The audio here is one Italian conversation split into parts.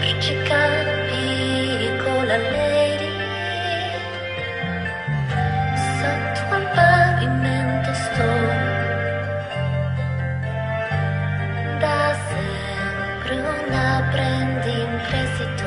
percicavi con la lady sotto al pavimento sto da sempre una prendi in prestito.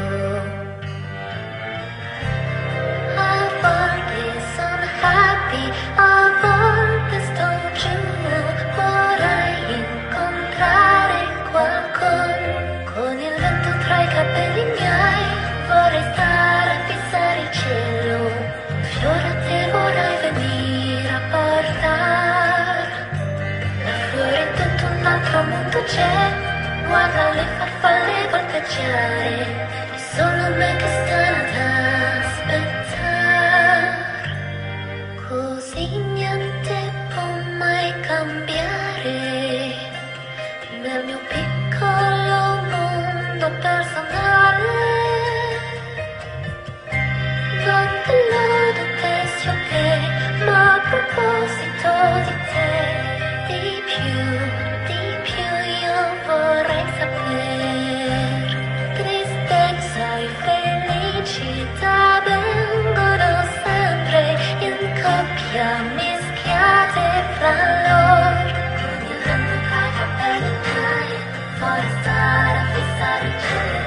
A volte sono happy, a volte sto giù, vorrei incontrare qualcuno con il vento tra i capelli miei, vorrei stare a fissare il cielo, un fiore a te vorrei venire a portare, là fuori tutto un altro mondo c'è, guarda le farfalle volteggiare, è solo me che stanno ad aspettare, così niente può mai cambiare nel mio piccolo mondo personale, donde lo detesti ok, ma a proposito di te, di più io vorrei sapere, tristezza e felicità vengono sempre in coppia mischiate fra loro, con il vento tra i capelli miei, vorrei stare a fissare il cielo.